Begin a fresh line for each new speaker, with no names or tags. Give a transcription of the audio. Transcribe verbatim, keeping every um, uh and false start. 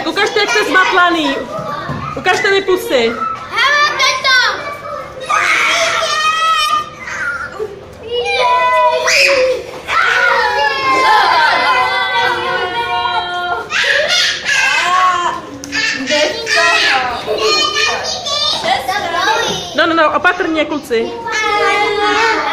Tak ukažte, jak jste zmatlaný. Ukažte mi pusy. No, no, no, opatrně, kluci.